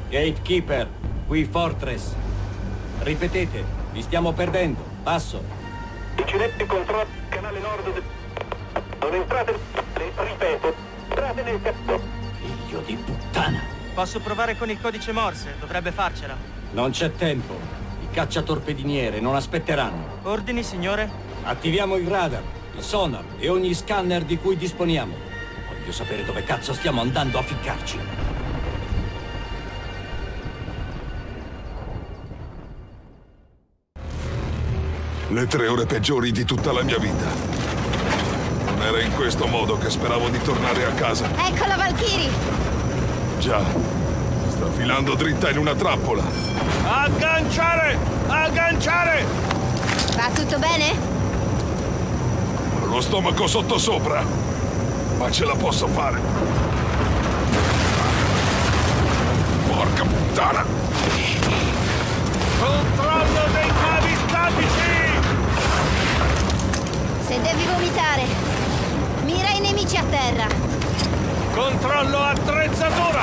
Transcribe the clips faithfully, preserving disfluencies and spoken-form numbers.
Gatekeeper, qui Fortress. Ripetete, vi stiamo perdendo. Passo. Incidente controllo canale nord. De... Non entrate. Ripeto, entrate nel cazzo. Figlio di puttana. Posso provare con il codice Morse, dovrebbe farcela. Non c'è tempo. I cacciatorpediniere non aspetteranno. Ordini, signore? Attiviamo il radar, il sonar e ogni scanner di cui disponiamo. Voglio sapere dove cazzo stiamo andando a ficcarci. Le tre ore peggiori di tutta la mia vita. Non era in questo modo che speravo di tornare a casa. Ecco la Valkyrie! Già, sta filando dritta in una trappola. Agganciare! Agganciare! Va tutto bene? Ho lo stomaco sottosopra, ma ce la posso fare. Porca puttana! Controllo dei cavi statici! Se devi vomitare, mira i nemici a terra. Controllo attrezzatura!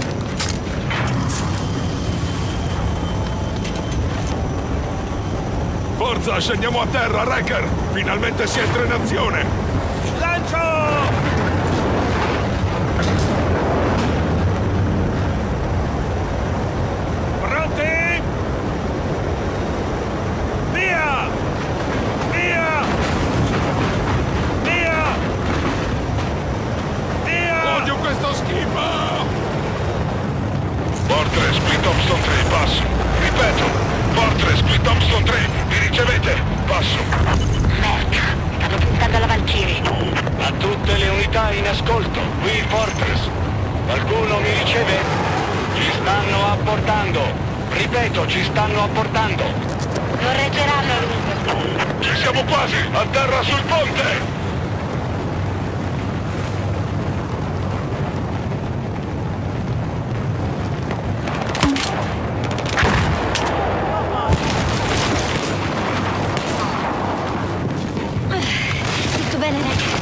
Forza, scendiamo a terra, Wrecker! Finalmente si entra in azione! Lancio! Pronti? Via! Via! Via! Via! Odio questo schifo! Fortress, qui Thompson tre, passo. Ripeto, Fortress, qui Thompson tre, mi ricevete? Passo. Merda, stanno puntando alla Valkyrie. A tutte le unità in ascolto, qui Fortress. Qualcuno mi riceve? Ci stanno apportando. Ripeto, ci stanno apportando. Non reggeranno a lungo. Ci siamo quasi! A terra sul ponte! Tutto bene, Rex?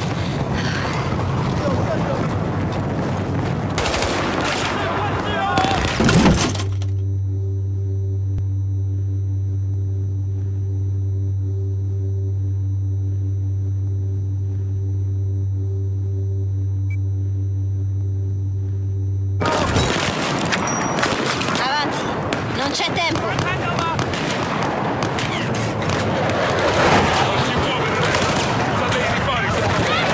Avanti, non c'è tempo. Non si muove, usate i ripari!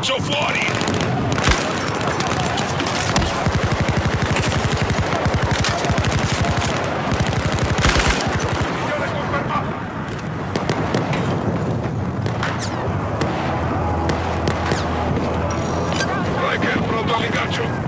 Lancio fuori! Missione confermata! Striker pronto all'ingaggio!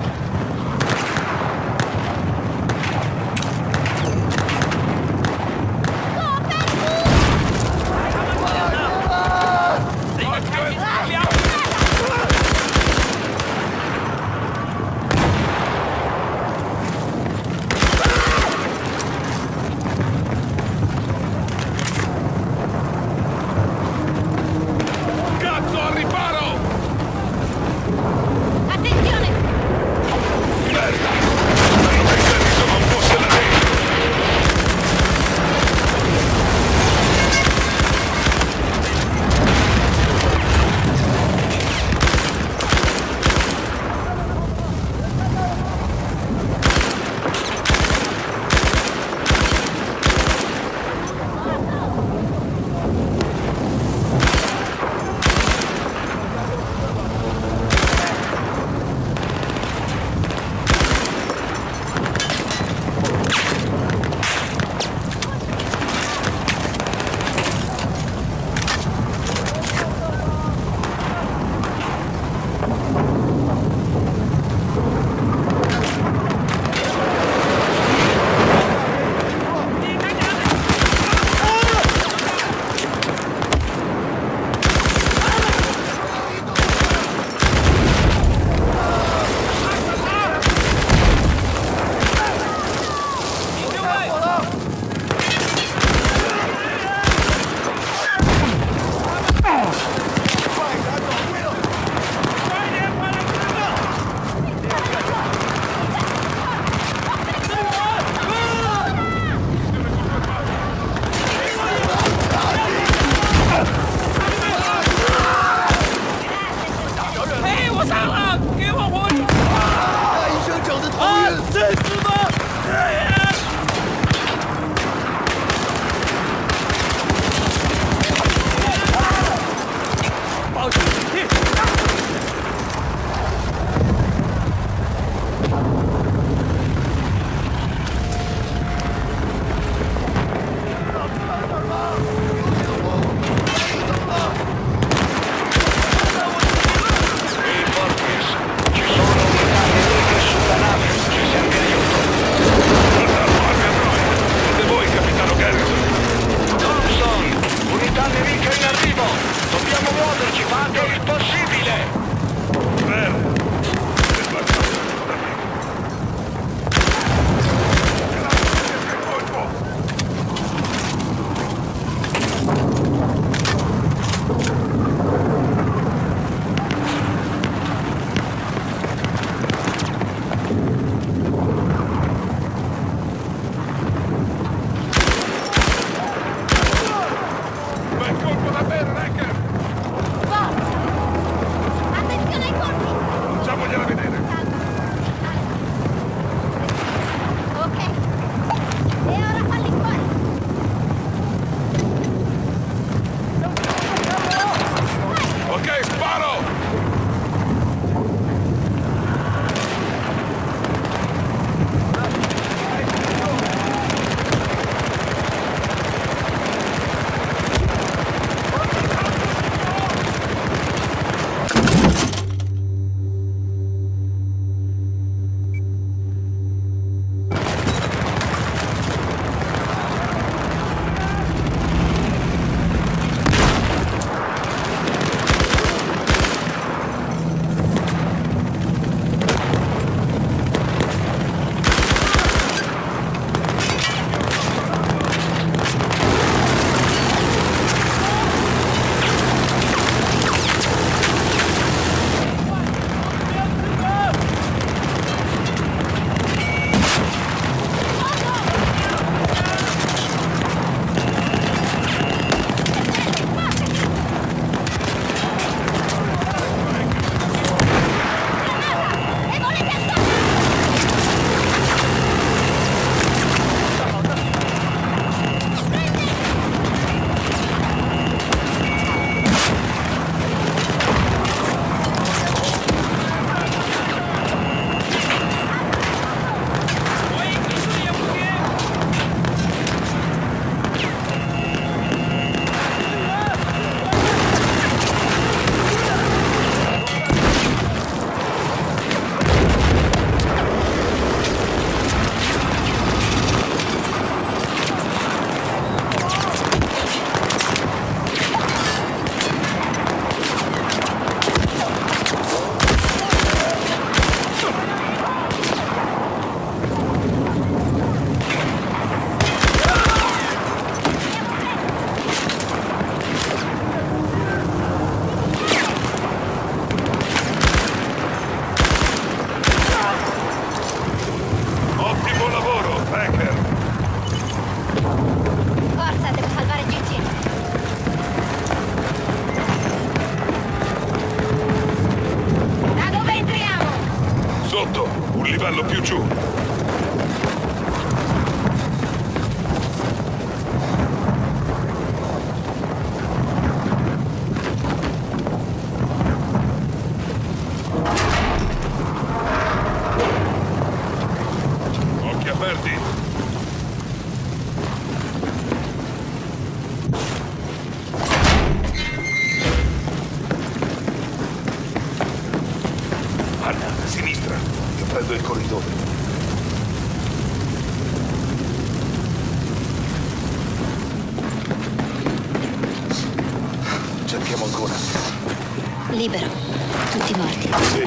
siamo ancora? Libero. Tutti morti. Sì.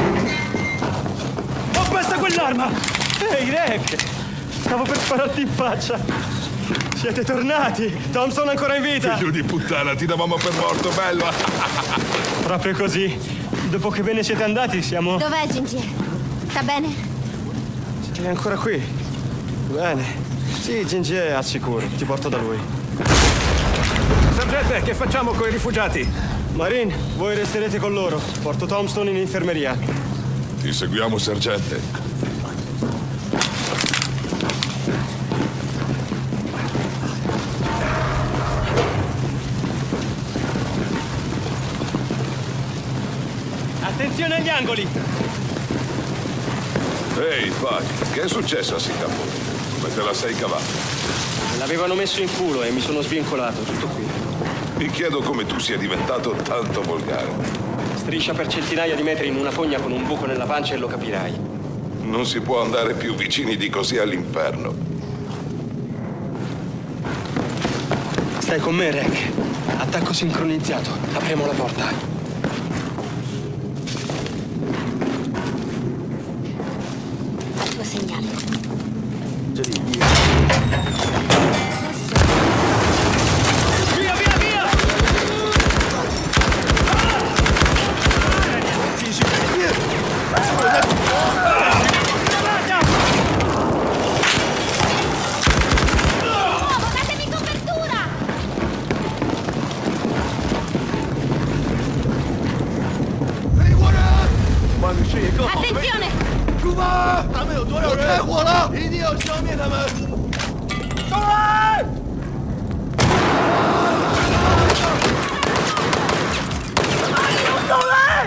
Ho perso quell'arma! Ehi, Rek! Stavo per spararti in faccia. Siete tornati! Thompson è ancora in vita! Figlio di puttana, ti davamo per morto, bello! Proprio così. Dopo che ve ne siete andati, siamo... Dov'è Gingie? Sta bene? È ancora qui. Bene. Sì, Gingie è al sicuro. Ti porto da lui. Sergente, che facciamo con i rifugiati? Marin, voi resterete con loro. Porto Thompson in infermeria. Ti seguiamo, sergente. Attenzione agli angoli! Ehi, Puck, che è successo a Singapore? Come te la sei cavata? Me l'avevano messo in culo e mi sono svincolato, tutto qui. Mi chiedo come tu sia diventato tanto volgare. Striscia per centinaia di metri in una fogna con un buco nella pancia e lo capirai. Non si può andare più vicini di così all'inferno. Stai con me, Rek. Attacco sincronizzato. Apriamo la porta. Segnale. Via, via, via! Oh, datemi copertura! Attenzione! 出发！他们有多少人？开火了！一定要消灭他们！上来！上来！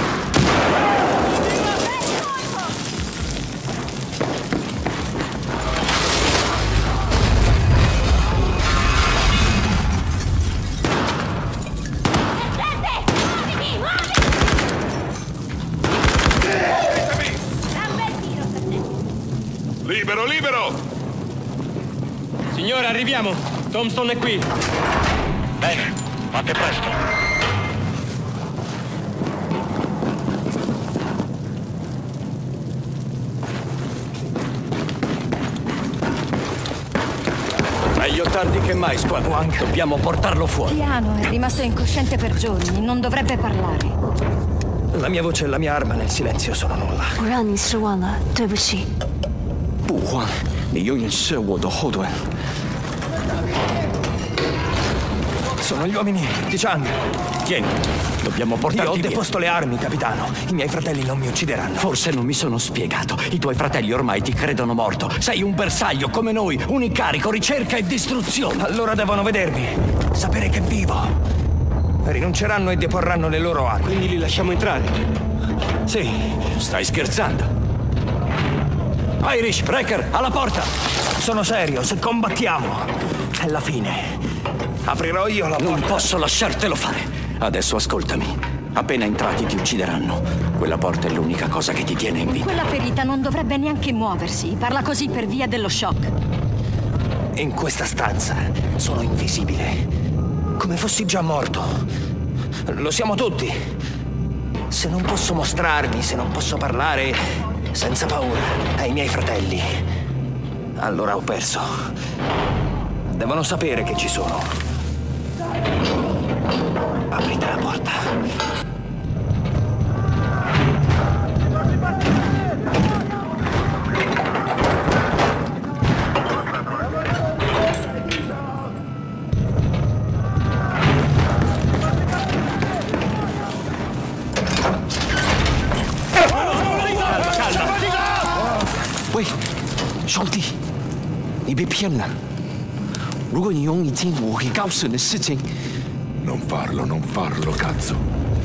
Libero, libero! Signore, arriviamo! Thompson è qui! Bene, fate presto. Meglio tardi che mai, Squad One. Dobbiamo portarlo fuori. Piano, è rimasto incosciente per giorni, non dovrebbe parlare. La mia voce e la mia arma nel silenzio sono nulla. 我让你失望了，对不起。 不慌，你永远是我的后盾。Sono gli uomini di Chang. Tieni, dobbiamo portarti via. Io ho deposto le armi, capitano. I miei fratelli non mi uccideranno. Forse non mi sono spiegato. I tuoi fratelli ormai ti credono morto. Sei un bersaglio come noi, un incarico, ricerca e distruzione. Allora devono vedermi, sapere che vivo. Rinunceranno e deporranno le loro armi. Quindi li lasciamo entrare? Sì, stai scherzando. Irish, Wrecker, alla porta! Sono serio, se combattiamo è la fine. Aprirò io la porta. Non posso lasciartelo fare. Adesso ascoltami. Appena entrati ti uccideranno. Quella porta è l'unica cosa che ti tiene in vita. Quella ferita non dovrebbe neanche muoversi. Parla così per via dello shock. In questa stanza sono invisibile. Come fossi già morto. Lo siamo tutti. Se non posso mostrarmi, se non posso parlare... senza paura, ai miei fratelli. Allora ho perso. Devono sapere che ci sono. Aprite la porta. 喂，兄弟，你被骗了。如果你用一件我会告诉你的事情， Non farlo, non farlo, cazzo.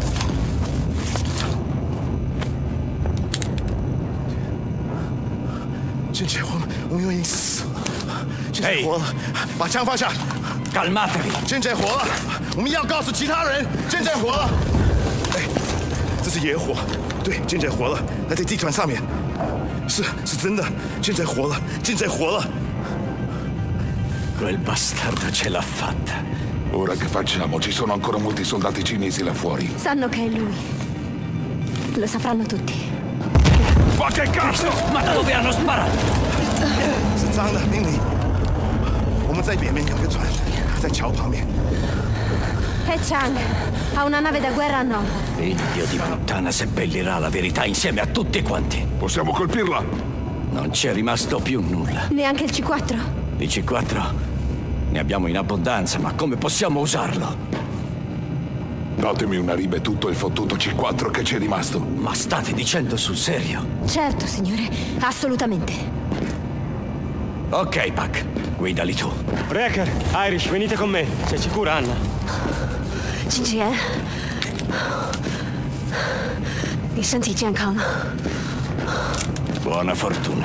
俊杰，我们我们已经死了。俊杰活了，把枪放下。 Calmatevi. 俊杰活了，我们要告诉其他人，俊杰活了。哎，这是野火，对，俊杰活了，他在地毯上面。 是是真的，俊杰活了，俊杰活了。 Quel bastardo ce l'ha fatta. Ora che facciamo? Ci sono ancora molti soldati cinesi là fuori. Sanno che è lui. Lo sapranno tutti. Ma che cazzo? Ma da dove hanno sparato? 是脏的，命令。我们在北面有个船，在桥旁边。 È Chang. Ha una nave da guerra a nord. Figlio di puttana seppellirà la verità insieme a tutti quanti. Possiamo colpirla? Non c'è rimasto più nulla. Neanche il C quattro? Il C quattro? Ne abbiamo in abbondanza, ma come possiamo usarlo? Datemi una riba e tutto il fottuto C quattro che c'è rimasto. Ma state dicendo sul serio? Certo, signore. Assolutamente. Ok, Pac. Guidali tu. Wrecker, Irish, venite con me. Sei sicura, Anna? 金智妍，你身体健康吗？ Buona fortuna.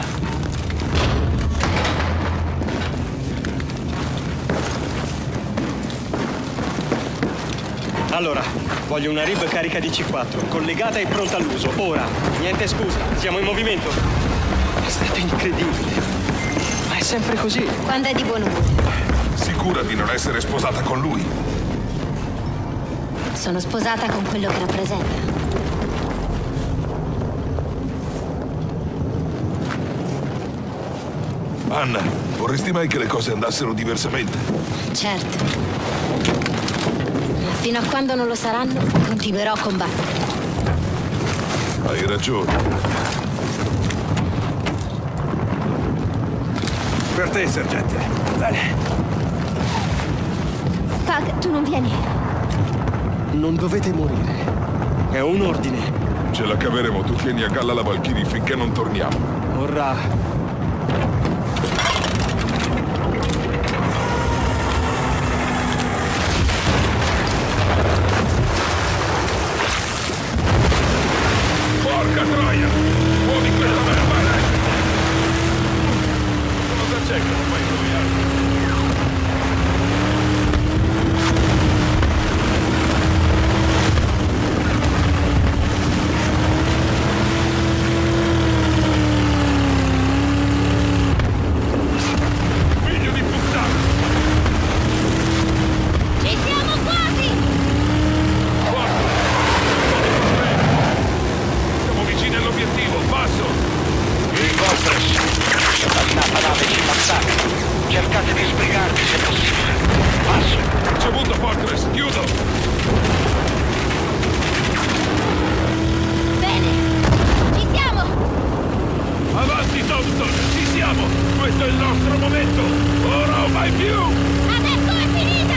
Allora, voglio una rib carica di C quattro, collegata e pronta all'uso. Ora, niente scusa, siamo in movimento. È stato incredibile. Ma è sempre così. Quando è di buon umore. Sicura di non essere sposata con lui? Sono sposata con quello che rappresenta. Anna, vorresti mai che le cose andassero diversamente? Certo. Ma fino a quando non lo saranno, continuerò a combattere. Hai ragione. Per te, sergente. Bene. Pug, tu non vieni. Non dovete morire. È un ordine. Ce la caveremo, tu tieni a galla la Valkyrie finché non torniamo. Ora... Porca troia! Muovi questa barabara! Cosa c'è che non fai indovinare? Cercate di sbrigarvi se possibile. Passo. Ricevuto, Fortress, chiudo. Bene, ci siamo! Avanti, Thompson, ci siamo. Questo è il nostro momento. Ora o mai più. Adesso è finita!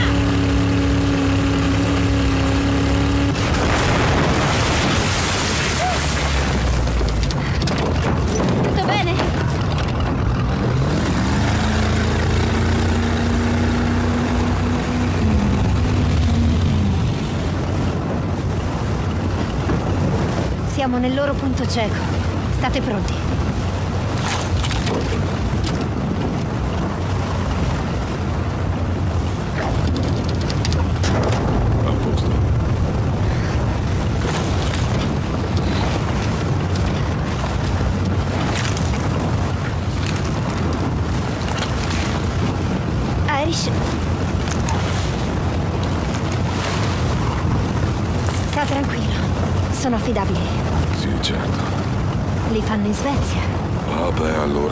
Tutto bene? Siamo nel loro punto cieco. State pronti. A posto. Irish. Sta tranquillo. Sono affidabili. Sì, certo. Li fanno in Svezia. Vabbè, allora.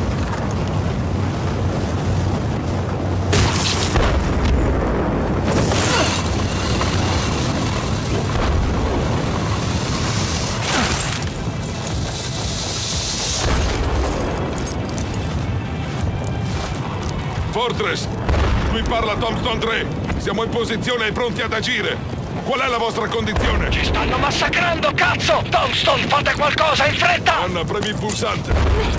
Fortress, qui parla Tombstone tre. Siamo in posizione e pronti ad agire. Qual è la vostra condizione? Ci stanno massacrando, cazzo! Tombstone, fate qualcosa, in fretta! Anna, premi il pulsante.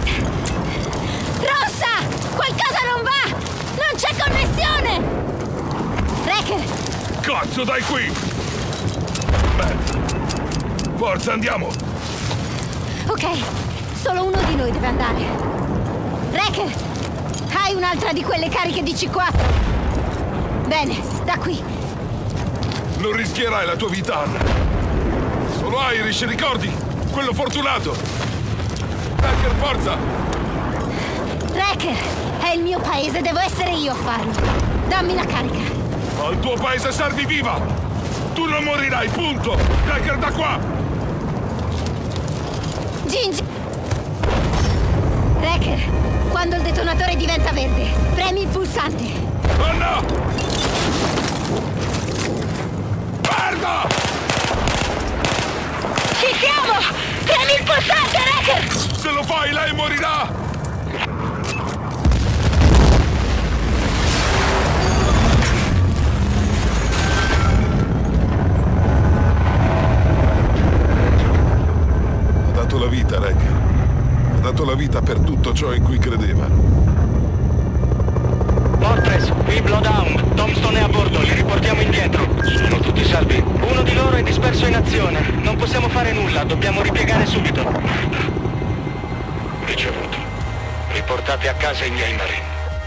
Rossa! Qualcosa non va! Non c'è connessione! Wrecker! Cazzo, dai qui! Beh, forza, andiamo! Ok, solo uno di noi deve andare. Wrecker! Hai un'altra di quelle cariche di C quattro? Bene, da qui. Non rischierai la tua vita, Anna. Sono Irish, ricordi? Quello fortunato! Becker, forza! Wrecker, è il mio paese, devo essere io a farlo. Dammi la carica. Al tuo paese servi viva! Tu non morirai, punto! Wrecker, da qua! Gingy! Wrecker, quando il detonatore diventa verde, premi il pulsante. Oh no! Merda! Ci siamo! Premi il pulsante, Wrecker! Se lo fai, lei morirà! Ha dato la vita, Wrecker. Ha dato la vita per tutto ciò in cui credeva. Fortress, qui Blowdown. Tombstone è a bordo, li riportiamo indietro. Sono tutti salvi. Uno di loro è disperso in azione. Non possiamo fare nulla, dobbiamo ripiegare subito. Ricevuto. Riportate a casa i miei marine.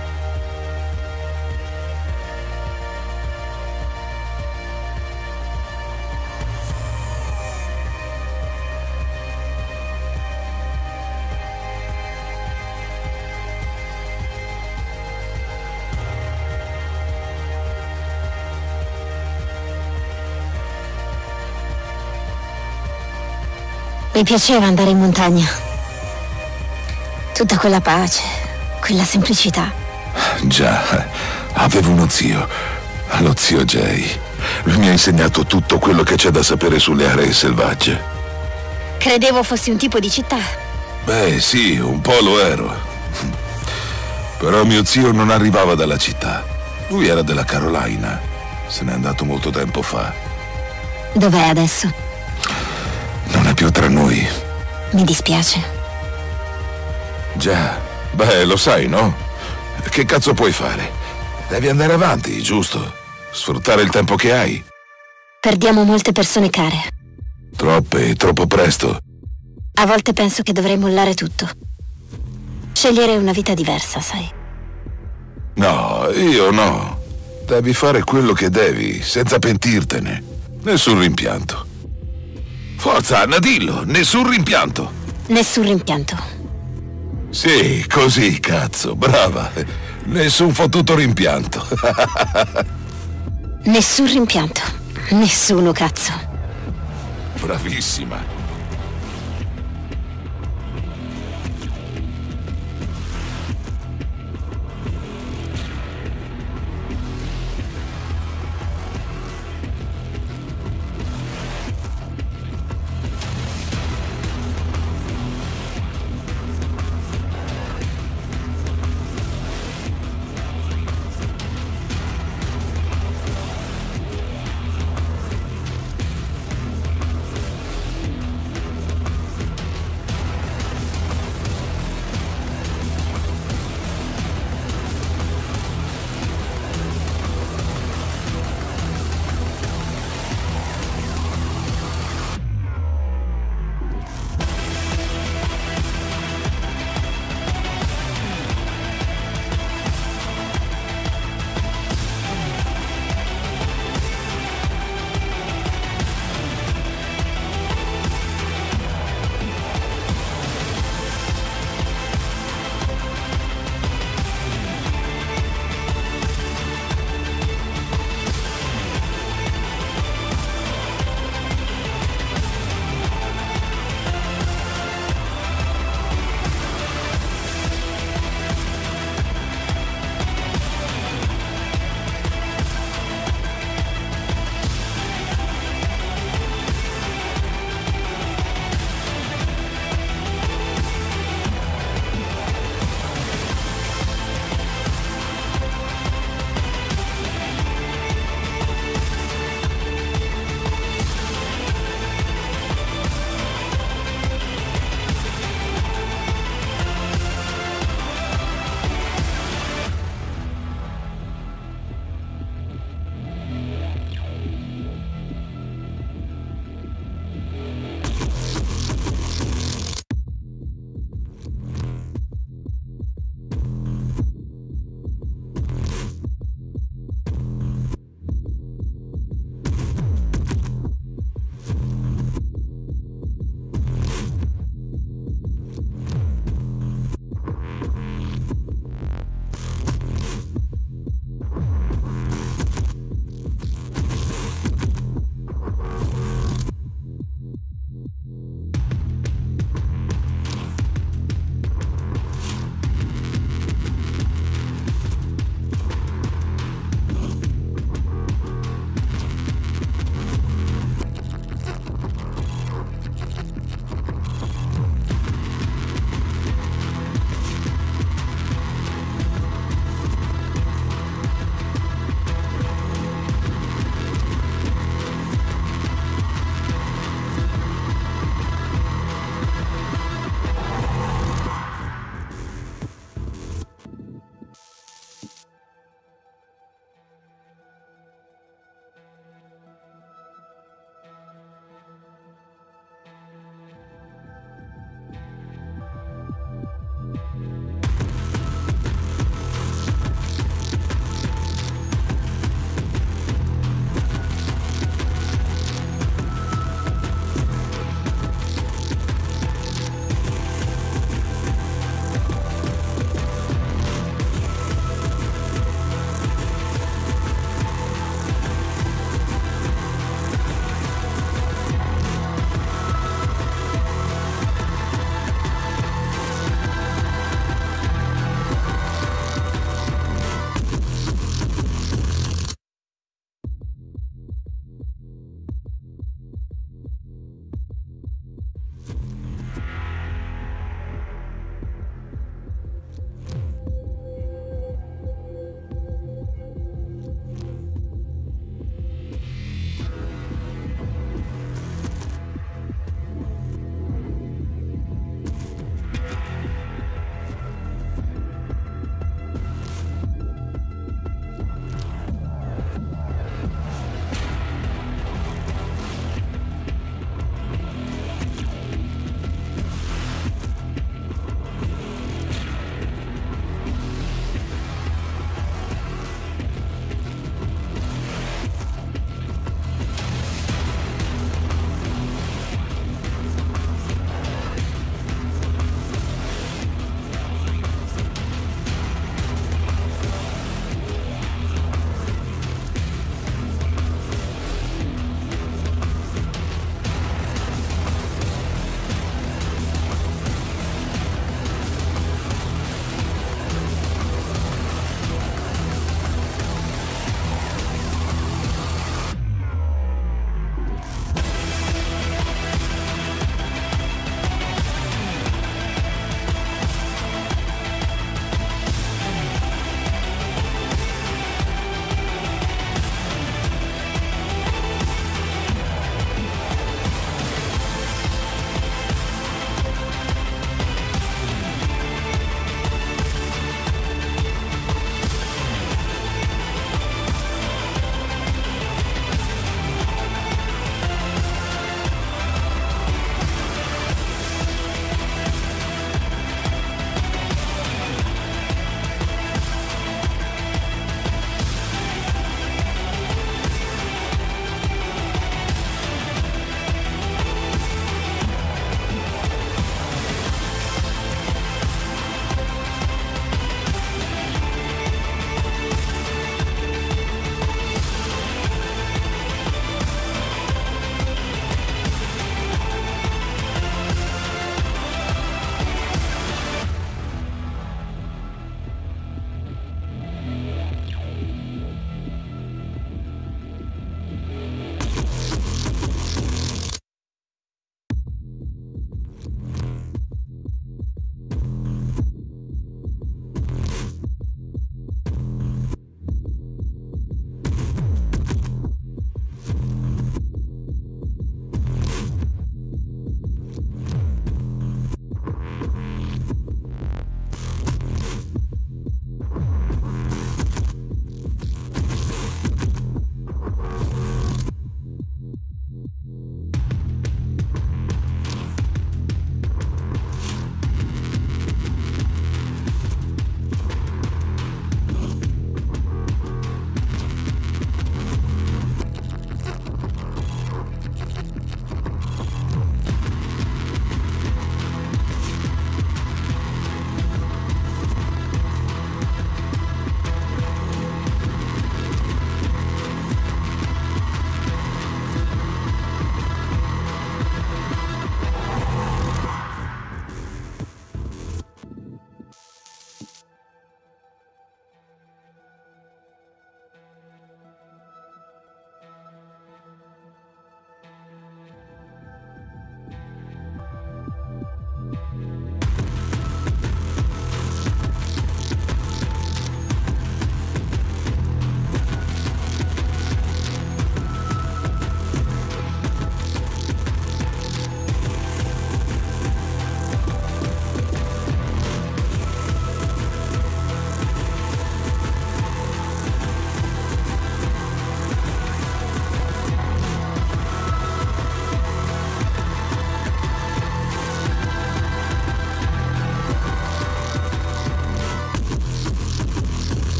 Mi piaceva andare in montagna. Tutta quella pace, quella semplicità. Già, avevo uno zio, lo zio Jay. Lui mi ha insegnato tutto quello che c'è da sapere sulle aree selvagge. Credevo fossi un tipo di città. Beh, sì, un po' lo ero. Però mio zio non arrivava dalla città. Lui era della Carolina. Se n'è andato molto tempo fa. Dov'è adesso? Non è più tra noi. Mi dispiace. Già, beh, lo sai, no? Che cazzo puoi fare? Devi andare avanti, giusto? Sfruttare il tempo che hai. Perdiamo molte persone care. Troppe, troppo presto. A volte penso che dovrei mollare tutto. Scegliere una vita diversa, sai? No, io no. Devi fare quello che devi, senza pentirtene. Nessun rimpianto. Forza, Anna, dillo! Nessun rimpianto! Nessun rimpianto. Sì, così, cazzo, brava. Nessun fottuto rimpianto. Nessun rimpianto. Nessuno, cazzo. Bravissima.